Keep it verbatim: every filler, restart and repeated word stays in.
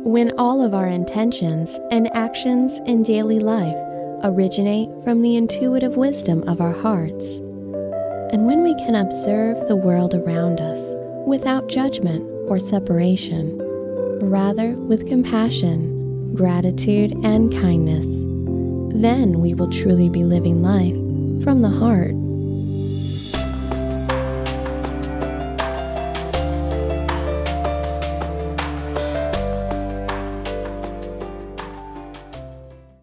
When all of our intentions and actions in daily life originate from the intuitive wisdom of our hearts, and when we can observe the world around us without judgment or separation, rather with compassion, gratitude, and kindness, then we will truly be living life from the heart.